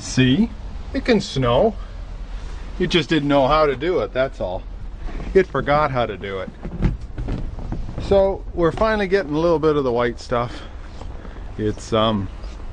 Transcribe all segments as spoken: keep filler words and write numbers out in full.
See? It can snow. You just didn't know how to do it, that's all. It forgot how to do it. So we're finally getting a little bit of the white stuff. It's um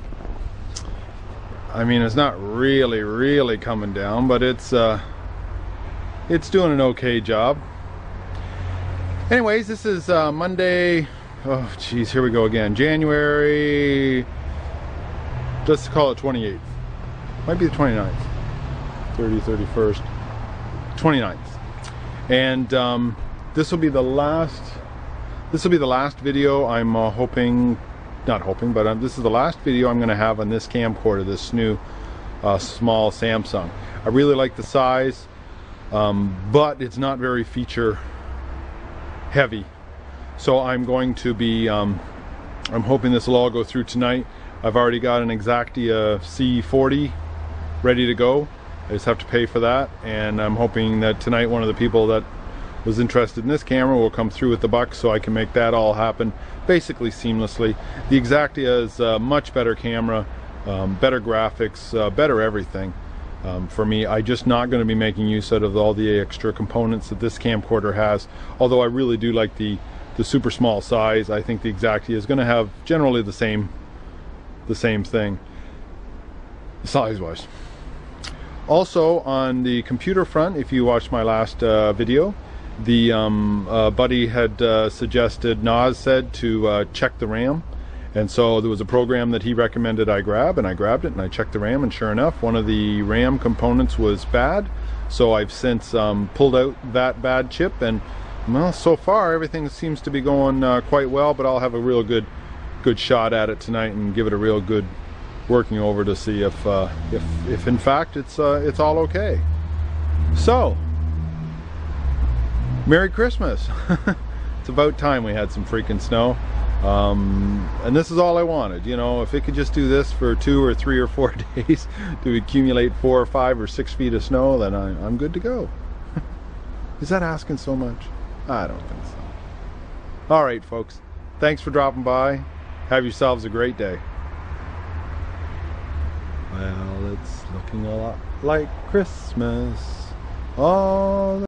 I mean, it's not really really coming down, but it's uh it's doing an okay job. Anyways, this is uh Monday. Oh geez, here we go again. January, let's call it twenty-eighth. Might be the twenty-ninth. thirty, thirty-first, twenty-ninth. And um this will be the last This will be the last video I'm uh, hoping, not hoping, but um, this is the last video I'm going to have on this camcorder, this new uh, small Samsung. I really like the size, um, but it's not very feature heavy. So I'm going to be, um, I'm hoping this will all go through tonight. I've already got an Exactia C forty ready to go. I just have to pay for that, and I'm hoping that tonight one of the people that was interested in this camera will come through with the bucks so I can make that all happen basically seamlessly. The Exactia is a much better camera, um, better graphics, uh, better everything. Um, for me, I'm just not going to be making use out of all the extra components that this camcorder has, although I really do like the the super small size. I think the Exactia is going to have generally the same the same thing size wise. Also on the computer front, if you watched my last uh, video, the um, uh, buddy had uh, suggested, Nas said, to uh, check the RAM, and so there was a program that he recommended I grab, and I grabbed it and I checked the RAM, and sure enough one of the RAM components was bad. So I've since um, pulled out that bad chip, and well, so far everything seems to be going uh, quite well, but I'll have a real good good shot at it tonight and give it a real good working over to see if uh, if, if in fact it's uh, it's all okay. So Merry Christmas. It's about time we had some freaking snow. Um, and this is all I wanted. You know, if it could just do this for two or three or four days to accumulate four or five or six feet of snow, then I, I'm good to go. Is that asking so much? I don't think so. Alright folks, thanks for dropping by. Have yourselves a great day. Well, it's looking a lot like Christmas. All